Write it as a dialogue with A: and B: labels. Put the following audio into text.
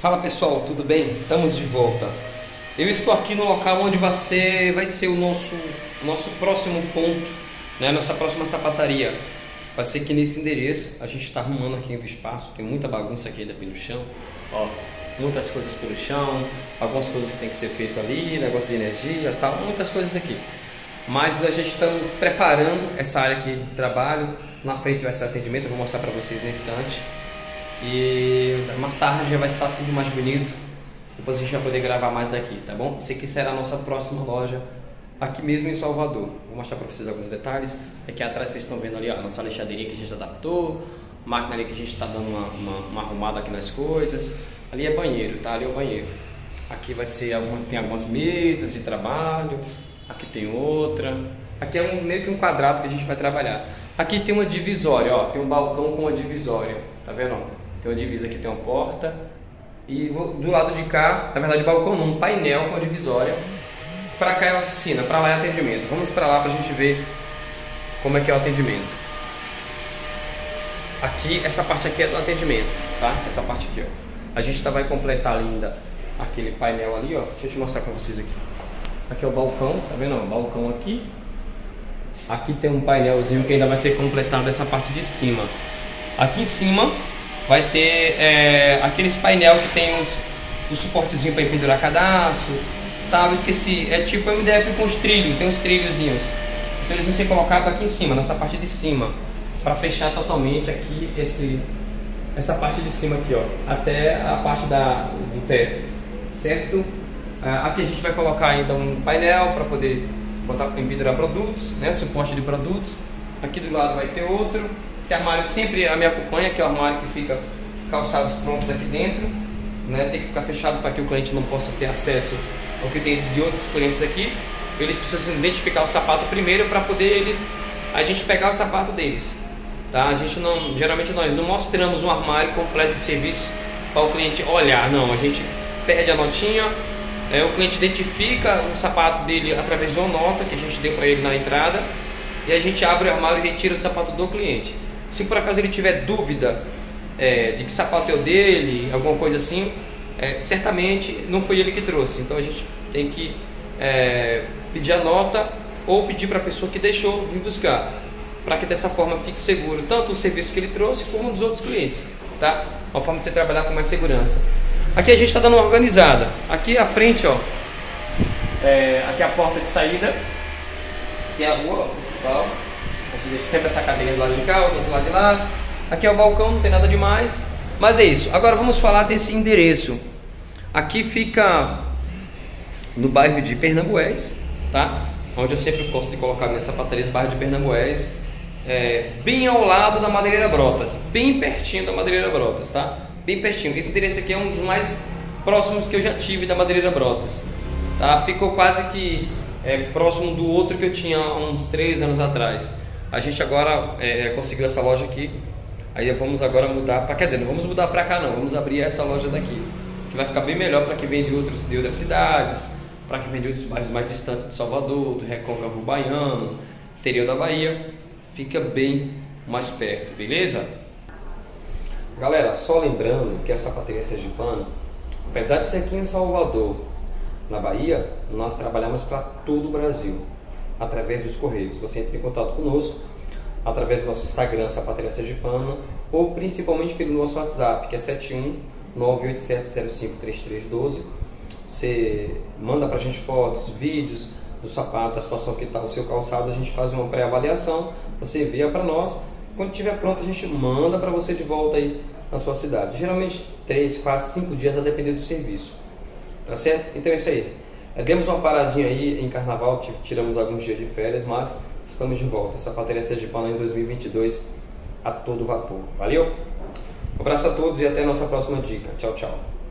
A: Fala pessoal, tudo bem? Estamos de volta. Eu estou aqui no local onde vai ser o nosso próximo ponto, né? Nossa próxima sapataria. Vai ser aqui nesse endereço. A gente está arrumando aqui o espaço, tem muita bagunça aqui ainda pelo chão. Ó, muitas coisas pelo chão, algumas coisas que tem que ser feito ali, negócio de energia, tal, muitas coisas aqui. Mas nós já estamos preparando essa área aqui de trabalho. Na frente vai ser o atendimento, eu vou mostrar para vocês no instante. E mais tarde já vai estar tudo mais bonito. Depois a gente vai poder gravar mais daqui, tá bom? Esse aqui será a nossa próxima loja aqui mesmo em Salvador. Vou mostrar para vocês alguns detalhes. Aqui atrás vocês estão vendo ali ó, a nossa lixadeirinha que a gente adaptou, máquina ali que a gente está dando uma arrumada aqui nas coisas. Ali é banheiro, tá? Ali é o banheiro. Aqui vai ser tem algumas mesas de trabalho. Aqui tem outra. Aqui é meio que um quadrado que a gente vai trabalhar. Aqui tem uma divisória, ó. Tem um balcão com uma divisória, tá vendo? Ó? Tem uma divisa aqui, tem uma porta. E do lado de cá, na verdade balcão não, um painel com a divisória. Para cá é a oficina, para lá é atendimento. Vamos para lá para a gente ver como é que é o atendimento. Aqui, essa parte aqui é do atendimento, tá? Essa parte aqui, ó. A gente vai completar ainda aquele painel ali, ó. Deixa eu te mostrar para vocês aqui. Aqui é o balcão, tá vendo? O balcão aqui. Aqui tem um painelzinho que ainda vai ser completado essa parte de cima. Aqui em cima vai ter aqueles painel que tem os suportezinhos para pendurar cadastro. Tá, eu esqueci. É tipo MDF com os trilhos, tem os trilhozinhos. Então eles vão ser colocados aqui em cima, nessa parte de cima, para fechar totalmente aqui essa parte de cima aqui, ó, até a parte do teto, certo? Aqui a gente vai colocar ainda um painel para poder pendurar produtos, né? Suporte de produtos. Aqui do lado vai ter outro. Esse armário sempre me acompanha, que é o armário que fica calçados prontos aqui dentro, né? Tem que ficar fechado para que o cliente não possa ter acesso ao que tem de outros clientes aqui. Eles precisam identificar o sapato primeiro para poder a gente pegar o sapato deles, tá? A gente não, geralmente nós não mostramos um armário completo de serviços para o cliente olhar, não. A gente pede a notinha. O cliente identifica o sapato dele através de uma nota que a gente deu para ele na entrada e a gente abre o armário e retira o sapato do cliente. Se por acaso ele tiver dúvida de que sapato é o dele, alguma coisa assim, certamente não foi ele que trouxe. Então a gente tem que pedir a nota ou pedir para a pessoa que deixou vir buscar, para que dessa forma fique seguro tanto o serviço que ele trouxe como dos outros clientes, tá? Uma forma de você trabalhar com mais segurança. Aqui a gente está dando uma organizada. Aqui à frente, ó, aqui é a porta de saída, aqui é a rua principal. A gente deixa sempre essa cadeira do lado de cá, outra do lado de lá. Aqui é o balcão, não tem nada demais. Mas é isso. Agora vamos falar desse endereço. Aqui fica no bairro de Pernambués, tá? Onde eu sempre gosto de colocar minhas sapatarias, bairro de Pernambués. Bem ao lado da Madeireira Brotas, bem pertinho da Madeireira Brotas, tá? Bem pertinho. Esse endereço aqui é um dos mais próximos que eu já tive da Madeireira Brotas, tá? Ficou quase que próximo do outro que eu tinha há uns 3 anos atrás. A gente agora conseguiu essa loja aqui. Aí vamos agora mudar para, quer dizer, não vamos mudar para cá não, vamos abrir essa loja daqui, que vai ficar bem melhor para quem vem de outras cidades, para quem vem de outros bairros mais distantes de Salvador, do Recôncavo Baiano, interior da Bahia, fica bem mais perto, beleza? Galera, só lembrando que a sapateria sergipana, apesar de ser aqui em Salvador, na Bahia, nós trabalhamos para todo o Brasil, através dos correios. Você entra em contato conosco através do nosso Instagram, Sapateria Sergipana, ou principalmente pelo nosso WhatsApp, que é 71987053312. Você manda pra gente fotos, vídeos do sapato, a situação que está o seu calçado, a gente faz uma pré-avaliação, você envia para nós. Quando estiver pronto, a gente manda para você de volta aí na sua cidade. Geralmente 3, 4, 5 dias a depender do serviço. Tá certo? Então é isso aí. Demos uma paradinha aí em carnaval, tiramos alguns dias de férias, mas estamos de volta. Sapateria Sergipana em 2022 a todo vapor. Valeu? Um abraço a todos e até a nossa próxima dica. Tchau, tchau.